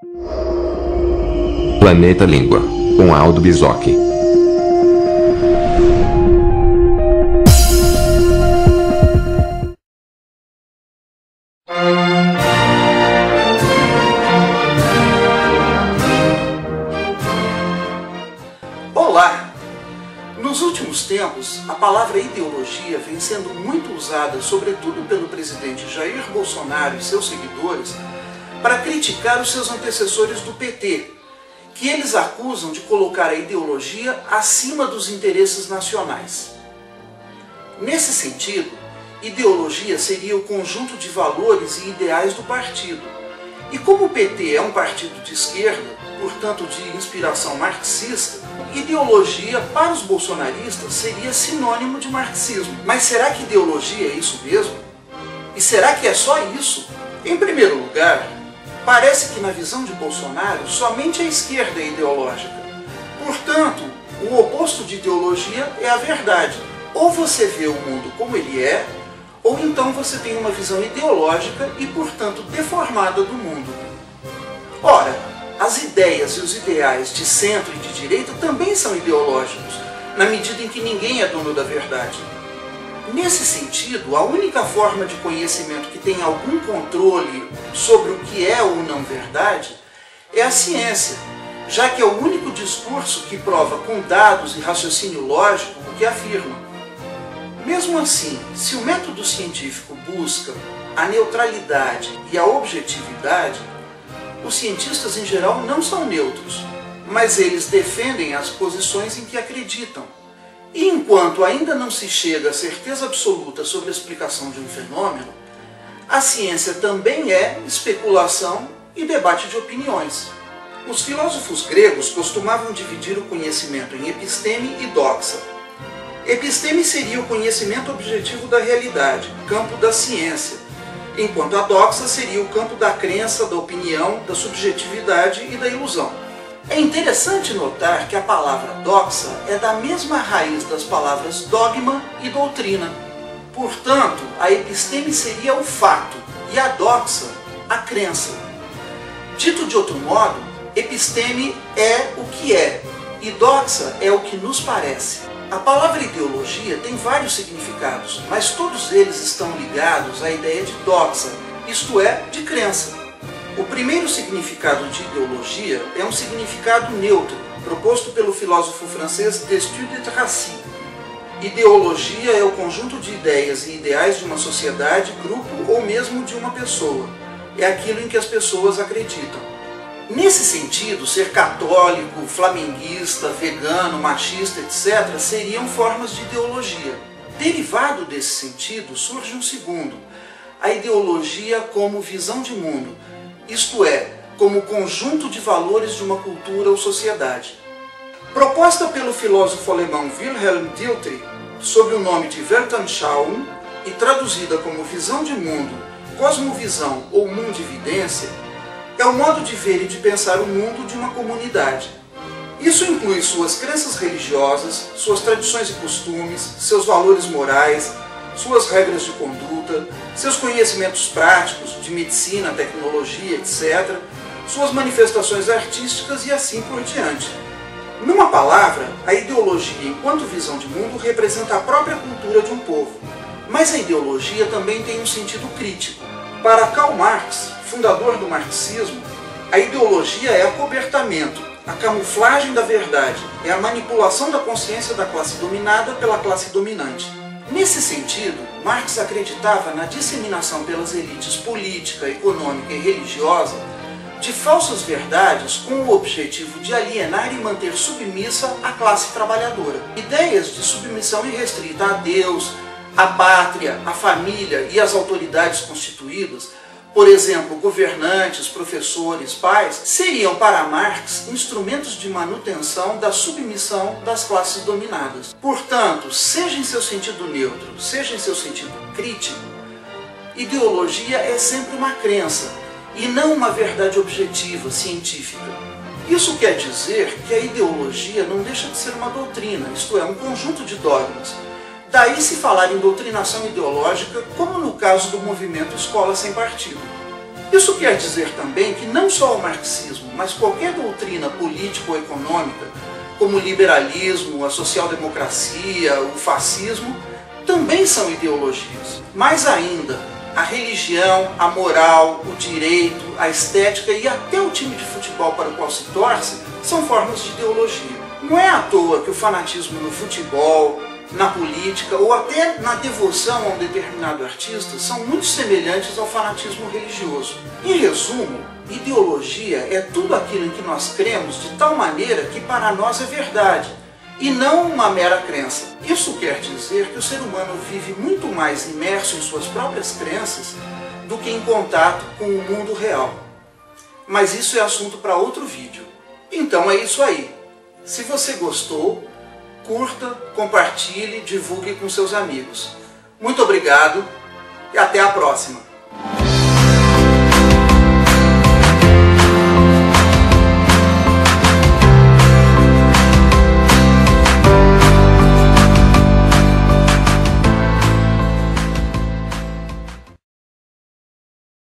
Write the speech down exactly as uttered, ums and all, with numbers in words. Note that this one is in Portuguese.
Planeta Língua, com Aldo Bisocchi. Olá! Nos últimos tempos, a palavra ideologia vem sendo muito usada, sobretudo pelo presidente Jair Bolsonaro e seus seguidores, para criticar os seus antecessores do P T, que eles acusam de colocar a ideologia acima dos interesses nacionais. Nesse sentido, ideologia seria o conjunto de valores e ideais do partido. E como o P T é um partido de esquerda, portanto de inspiração marxista, ideologia para os bolsonaristas seria sinônimo de marxismo. Mas será que ideologia é isso mesmo? E será que é só isso? Em primeiro lugar, parece que na visão de Bolsonaro somente a esquerda é ideológica. Portanto, o oposto de ideologia é a verdade. Ou você vê o mundo como ele é, ou então você tem uma visão ideológica e, portanto, deformada do mundo. Ora, as ideias e os ideais de centro e de direita também são ideológicos, na medida em que ninguém é dono da verdade. Nesse sentido, a única forma de conhecimento que tem algum controle sobre o que é ou não verdade é a ciência, já que é o único discurso que prova com dados e raciocínio lógico o que afirma. Mesmo assim, se o método científico busca a neutralidade e a objetividade, os cientistas em geral não são neutros, mas eles defendem as posições em que acreditam. E enquanto ainda não se chega à certeza absoluta sobre a explicação de um fenômeno, a ciência também é especulação e debate de opiniões. Os filósofos gregos costumavam dividir o conhecimento em episteme e doxa. Episteme seria o conhecimento objetivo da realidade, campo da ciência, enquanto a doxa seria o campo da crença, da opinião, da subjetividade e da ilusão. É interessante notar que a palavra doxa é da mesma raiz das palavras dogma e doutrina. Portanto, a episteme seria o fato e a doxa a crença. Dito de outro modo, episteme é o que é e doxa é o que nos parece. A palavra ideologia tem vários significados, mas todos eles estão ligados à ideia de doxa, isto é, de crença. O primeiro significado de ideologia é um significado neutro, proposto pelo filósofo francês Destutt de Tracy. Ideologia é o conjunto de ideias e ideais de uma sociedade, grupo ou mesmo de uma pessoa. É aquilo em que as pessoas acreditam. Nesse sentido, ser católico, flamenguista, vegano, machista, etcétera seriam formas de ideologia. Derivado desse sentido, surge um segundo, a ideologia como visão de mundo, isto é, como conjunto de valores de uma cultura ou sociedade. Proposta pelo filósofo alemão Wilhelm Dilthey, sob o nome de Weltanschauung, e traduzida como visão de mundo, cosmovisão ou mundividência, é o modo de ver e de pensar o mundo de uma comunidade. Isso inclui suas crenças religiosas, suas tradições e costumes, seus valores morais, suas regras de conduta, seus conhecimentos práticos de medicina, tecnologia, etcétera, suas manifestações artísticas e assim por diante. Numa palavra, a ideologia, enquanto visão de mundo, representa a própria cultura de um povo. Mas a ideologia também tem um sentido crítico. Para Karl Marx, fundador do marxismo, a ideologia é acobertamento, a camuflagem da verdade, é a manipulação da consciência da classe dominada pela classe dominante. Nesse sentido, Marx acreditava na disseminação pelas elites política, econômica e religiosa de falsas verdades com o objetivo de alienar e manter submissa a classe trabalhadora. Ideias de submissão irrestrita a Deus, a pátria, a família e as autoridades constituídas, por exemplo, governantes, professores, pais, seriam para Marx instrumentos de manutenção da submissão das classes dominadas. Portanto, seja em seu sentido neutro, seja em seu sentido crítico, ideologia é sempre uma crença e não uma verdade objetiva, científica. Isso quer dizer que a ideologia não deixa de ser uma doutrina, isto é, um conjunto de dogmas. Daí se falar em doutrinação ideológica, como no caso do movimento Escola Sem Partido. Isso quer dizer também que não só o marxismo, mas qualquer doutrina política ou econômica, como o liberalismo, a social-democracia, o fascismo, também são ideologias. Mais ainda, a religião, a moral, o direito, a estética e até o time de futebol para o qual se torce são formas de ideologia. Não é à toa que o fanatismo no futebol, na política ou até na devoção a um determinado artista são muito semelhantes ao fanatismo religioso. Em resumo, ideologia é tudo aquilo em que nós cremos de tal maneira que para nós é verdade, e não uma mera crença. Isso quer dizer que o ser humano vive muito mais imerso em suas próprias crenças do que em contato com o mundo real. Mas isso é assunto para outro vídeo. Então é isso aí. Se você gostou, curta, compartilhe, divulgue com seus amigos. Muito obrigado e até a próxima!